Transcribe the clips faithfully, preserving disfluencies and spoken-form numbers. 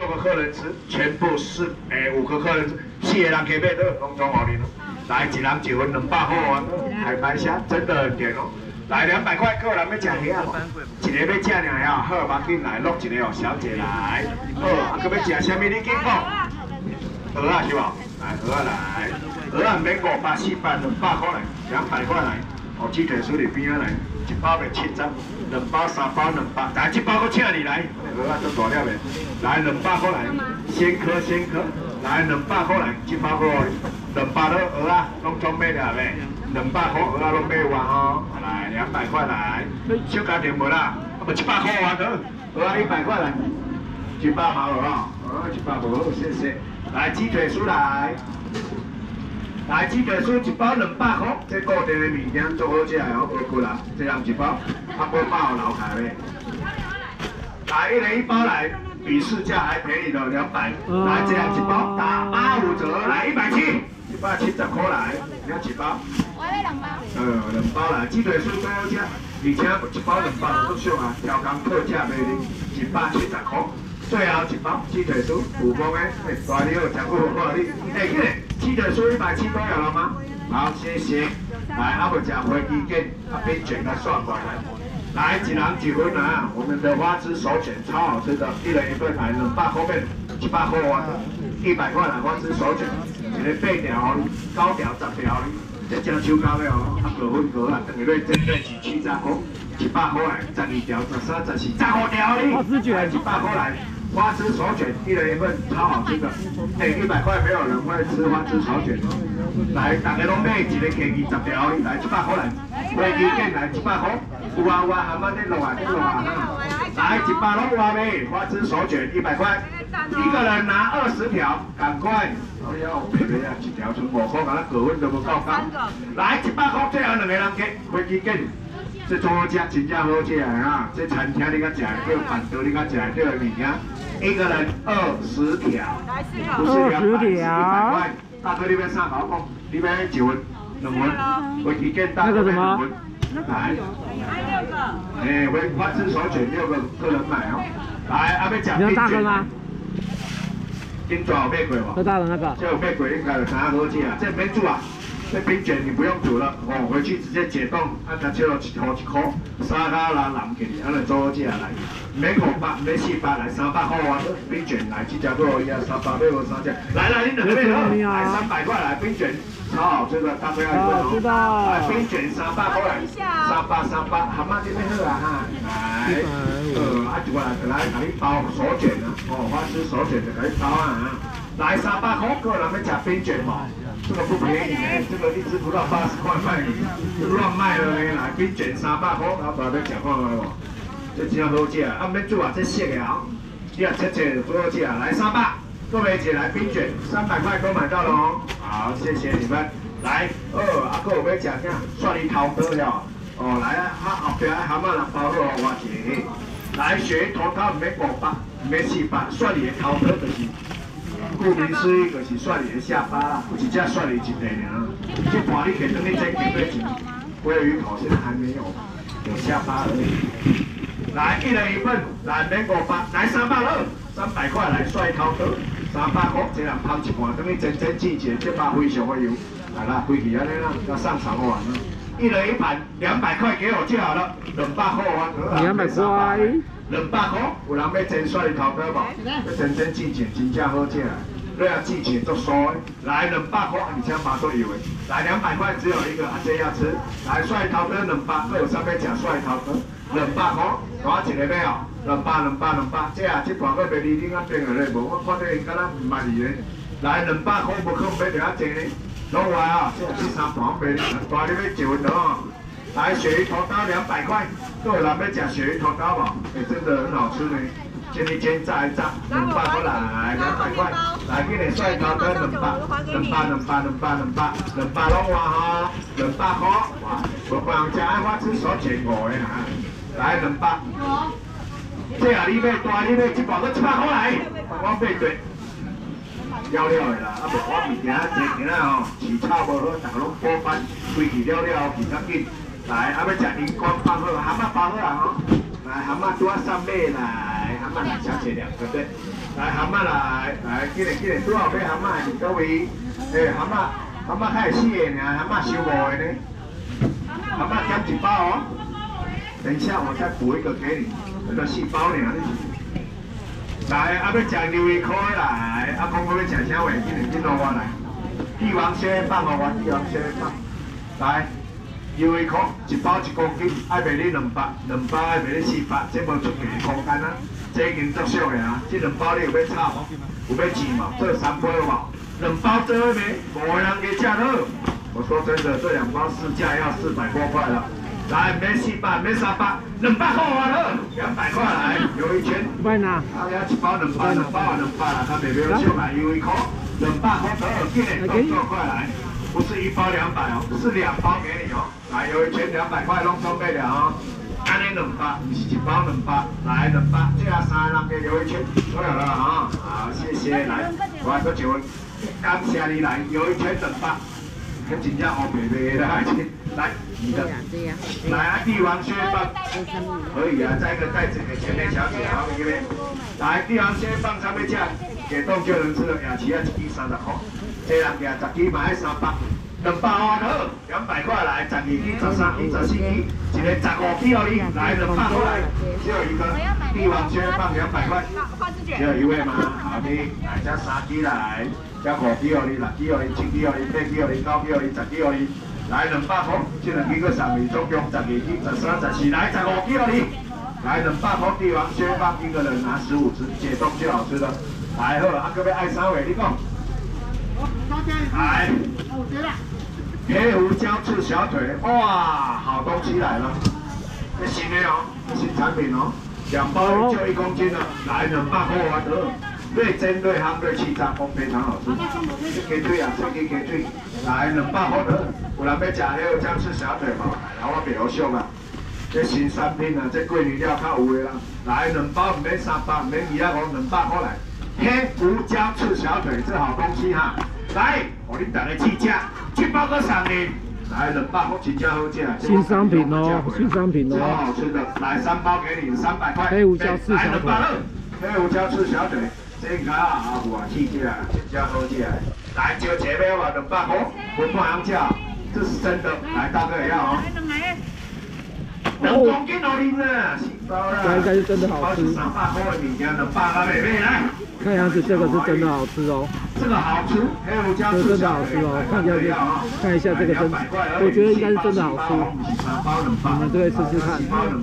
六个客人吃，全部四诶五个客人吃，四个人可以买到，拢总互你。来，一人一份两百块啊，海白虾真的很甜哦。来两百块，个人要吃虾无？一个要吃尔呀，好，马进来录一个哦，小姐来。好，啊，佮要吃啥物？你紧讲。鹅啊是无？来，鹅啊来，鹅啊免五百四百两百块来，两百块来。哦，鸡腿酥里边啊来，一包卖七十，两包三包两百，来一包我请你来，鹅啊都大了未？来两百块来，先科先科，来两百块来，一包我两百了鹅啊，拢总买了未？两百块鹅啊拢买完哦，来两百块来，小家庭无啦，啊无一百块完得，鹅啊一百块来，一百毛鹅啊，哦一百无，谢谢，来鸡腿酥来。来，鸡腿酥一包两百块，这固定的物件做好食的哦，无贵啦，这样一包，啊无包留下嘞。来，一人一包来，比市价还便宜的两百，来这样一包打八五折，来一百七，一百七十块来，要几包？ 我要两包。 呃，两包来，鸡腿酥最好食，而且一包两百都俗啊，调工特价卖你一百七十块。最后一包鸡腿酥，普丰的，哎，大料真好看你，哎，这个鸡腿酥一百七都有了吗？好，谢谢。来，阿伯讲回鸡卷，啊，边卷来算过来。来，一人一份啊，我们的花枝手卷超好吃的，一人一份来，两百块面，一百块啊，一百块来花枝手卷，一个八条，九条十条，这真手工的哦，啊，各份各啊，等于咧针对是七十块，一百块来，十二条、十三、十四、十五条哩，来一百块来。花枝手卷一人一份，超好吃的。哎，一百块没有人会吃花枝手卷哦。来，大家拢买一个 K 二十条，来一百块来。飞机券来一百块，有啊有啊，阿妈你落啊，你落啊哈。来，一百拢有啊没？花枝手卷一百块，一个人拿二十条，赶快。哎呀，便宜啊，一条剩五块，咱各份都无够高。来，一百块最后两个人给飞机券。这做好吃，真正好吃的哈！这餐厅你甲食，叫饭桌你甲食，这个物件，一个人二十条，不是两百，是一百块。大哥，你要啥搞讲？你要一份、两份，飞机券大哥要两份，来。哎，为花枝手卷六个个人买哦。来，阿要吃冰卷吗？金爪有买过无？ 最大的那个。 这有买过，应该有啥好吃啊？这免煮啊。这冰卷你不用煮了，哦，回去直接解冻，啊，它就一颗一颗，沙咖啦淋起嚟，安尼做好食来。免五百，免四百，来三百块啊！冰卷来，这家都一样，三百六三只。来来，你两个人来三百块来冰卷，超好吃的，大家要一份哦。来冰卷三百块来，三百三百，蛤蟆这边好啊哈，来，呃，啊一过来就来给你包手卷啊，哦，花枝手卷就给你包啊，来三百块，个人要吃冰卷嘛。这个不便宜呢，这个一只不到八十块卖你，乱卖了呢。来冰卷三百块，老板要吃看看无？这真好食，啊免煮啊，这熟的啊，你啊切切就最好吃啊。来三百，各位姐来冰卷，三百块都买到了哦。好，谢谢你们。来，哦，啊，个有要吃啥？蒜泥头刀了。哦，来啊，啊后边蛤蟆人包好我一个。来，鳕鱼头刀唔免五百，唔免四百，蒜泥的头刀就是。顾名思义，就是蒜你的下巴啦，不是只蒜你一块尔。这盘你可以等你再给多钱。鲑鱼头现在还没有，有下巴而已。来，一人一份，来免五百，来三百二，三百块来蒜头刀，三百块这人抛一盘，等你真真季节，这把非常的油。来啦，回去安尼啦，要上场完了。一人一盘，两百块给我就好了，两百块我。 两百块。 两百块，有人要真蒜头刀无？要真真季节，真正好食。你要季节做酥的，来两百块，而且麻都有的。来两百块只有一个，阿姐要吃。来蒜头刀两百，还有啥要吃蒜头刀？两百块，我一个要哦，两百两百两百，这啊这盘要卖你你啊变个咧，无我看到因敢若唔满意咧。来两百块，无可能买着遐济呢。拢有啊，这这三盘卖你，大你要一份哦。来鳕鱼头刀两百块，各位人要吃鳕鱼头刀无？哎，真的很好吃呢。煎一煎，炸一炸，两百块来，两百块，来给你蒜头刀两百，两百两百两百两百，两百拢哇吼，两百块，哇，无别人吃爱花枝手卷五个哈，来两百。这啊你买大，你买一包，搁一百块来，我买对。了了的啦，啊无我物件坐起来吼，饲草无好，逐个拢补班，开去了了，去较紧。来，啊要食荧光包好，蛤蟆包好啊吼。来，蛤蟆多三尾来，蛤蟆来小姐两个对。 来蛤蟆来，来，今日今日拄好买蛤蟆是各位，诶蛤蟆蛤蟆较会死的呢，蛤蟆收无的呢，蛤蟆减一包哦。等一下我再补一个给你，那个四包呢。来，啊要食牛胃口的来，啊讲我要食啥话，今日今路我来。帝王蟹棒哦，我帝王蟹棒，来。牛胃口一包一公斤，爱卖你两百，两包爱卖你四百，这无出奇的空间啊！这已经足俗的啊！这两包你有要炒无？有要煎无？做三杯无？两包做伙卖，无人给价好。我说真的，这两包市价要四百多块了。来，免四百，免三百，两百块完了，两百块来，有一圈。 卖哪？ 啊，一包两百，两包啊两百啦，他卖不要少来牛胃口，两百块多少件？动作快来！不是一包两百哦，是两包给你哦。来，有一圈两百块，拢准备了哦。安尼两百，不是一包两百，来两百，这下三个人给有一圈，做了了啊。好，谢谢。来，我还多一位，感谢你来，有一圈两百，跟真正好白白的爱情。来，你的，来啊，帝王蟹棒，可以啊，在一个袋子给前面小姐，好，因为来帝王蟹棒上面价，给动就能吃的雅琪啊，一支三十块。这人家十支买三百，两百块好，两百块来，十二支、十三支、十四支，一个十五支哦你，来两百块来，只有一个帝王蟹棒两百块，只有一位吗？好的，来加三支来，加五支哦你，六支哦你，七支哦你，八支哦你，九支哦你，十支哦你，来两百块，这两支个上面总共十二支、十三、十四，来十五支哦你，来两百块帝王蟹棒一个人拿十五支，解冻最好吃的，来好，啊各位爱啥位你讲？来，黑胡椒翅小腿，哇，好东西来了！这新的哦，新产品哦，两包就一公斤了，来两百块啊得，越蒸越香越气炸风，非常好吃。鸡腿啊，这鸡鸡腿，来两百块得，有人要吃黑胡椒翅小腿吗？来，我袂好俗啊，这新产品啊，这过年了较有的啦，来两包唔免三百，唔免二啊五，两百块来。黑胡椒翅小腿，这好东西哈！来，我恁大家试吃，七包个上年，来两百块真正好吃。 新商品哦，新商品哦， 超好吃的，来三包给你，三百块。 黑胡椒翅小腿， 黑胡椒翅小腿，这个啊，我试吃，真正好吃。来，就这边吧，两百块，不半样价，这是真的。来，大哥也要哦。两公斤哦，你呢？ 这应该是真的好吃。 三百块的物件，两百个妹妹来。 看样子这个是真的好吃哦。 这个好吃，黑胡椒这真的好吃哦。看一下这，看一下这个真，我觉得应该是真的好吃。你们都可以试试看。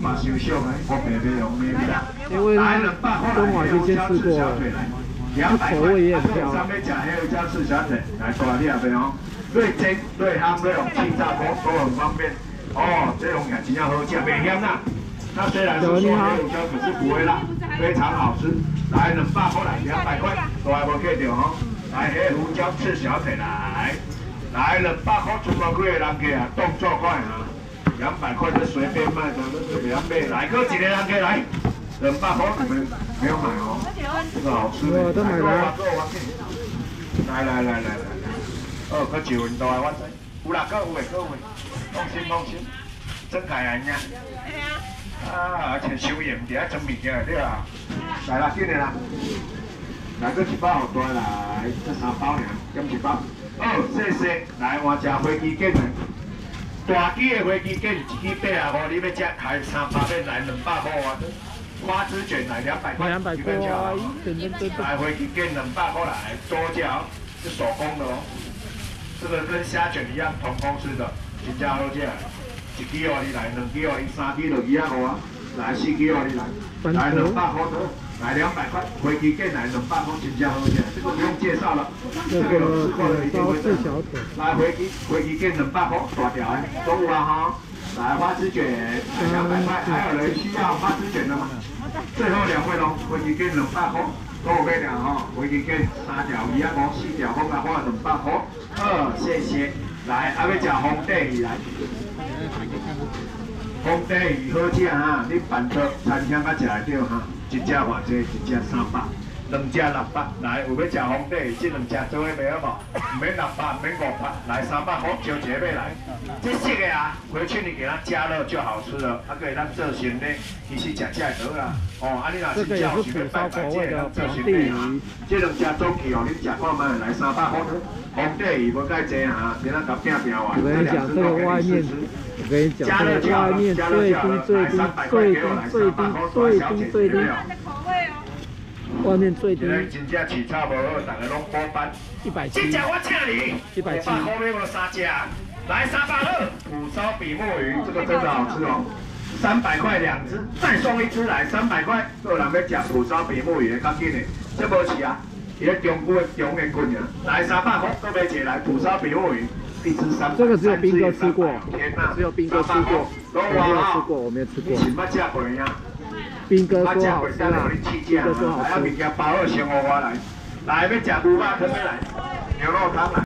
因为它中华已经先吃过了，它口味也很漂亮。 上面讲黑胡椒翅小腿，来过来你那边哦。对蒸、对烘、对用气炸锅都很方便。哦，这种感真正好吃，袂咸啦。那虽然是说黑胡椒，可是不会辣，非常好吃。来两百块来，两百块，都还无记着吼。来黑胡椒翅小腿来，来两百块，全部几个人给啊，动作快啊。两百块就随便卖的，随便卖。来，搁几个人给来，两百块你们没有买哦，这个好吃。 我都买了。 来来来来来，哦，搁一份多啊，我知。有啦，搁有诶，搁有诶，放心放心，真开安呀。啊，而且收盐伫遐装物件对啊。来啦，紧的啦。来个一包好多来，这三包尔，减一包。哦，谢谢。来换只飞机卷的，大支的飞机卷一支八啊五，你要吃开三百面来两百块啊。花枝卷来两百块， 两百块， 来飞机卷两百块来，多脚是手工的哦。这个跟虾卷一样，同公司的，真正好吃。一支哦，你来，两支哦，你三支就二啊五啊，来四支哦，你来，来两百块多，来两百块，飞机卷来两百块，真正好吃，这个不用介绍了，这个有吃过的一定会知道。来飞机飞机卷两百块，大条的，中午啊哈，来花枝卷两百块，还有人需要花枝卷的吗？最后两位喽，飞机卷两百块。都有买了吼，飞机卷三条鱼啊，五四条，我甲花两百块。好，谢谢。来，还要吃红带鱼来。红带鱼好吃哈，你办桌餐厅甲食会到哈，一只偌济，一只三百。 两只六百，来有要食皇帝，这两只做伙卖好无？唔免六百，唔免五百，来三百块，招一个要来。这色的啊，回去你给它加热就好吃了，啊，可以咱做成咧，其实食起来得啦。哦，啊，你若是叫是要拜拜，这咱做成咧啊。这两只早起哦，你食看卖，来三百块。皇帝鱼无介济啊，别咱搞拼拼完。 我跟你讲，这个外面，我跟你讲，这个外面最低最低最低最低最低最低。外面最低。 真正饲草无好，大家拢补班。 一百七。 这只我请你。一百七。五百块买无三只，来三百二。蒲烧比目鱼，这个真的好吃哦。三百块两只，再送一只来三百块。有人要吃蒲烧比目鱼的，较紧的，这无饲啊。伊咧中骨的中的骨啊，来三百块，都买起来蒲烧比目鱼，一只三百。 这个只有斌哥吃过， 天哪， 只有斌哥吃过，我没有吃过，我没有吃过。 是捌食过呀？ 斌哥说好吃啊，斌哥说好吃。 啊，物件包好先互我来，来要食牛肉汤来，牛肉汤来。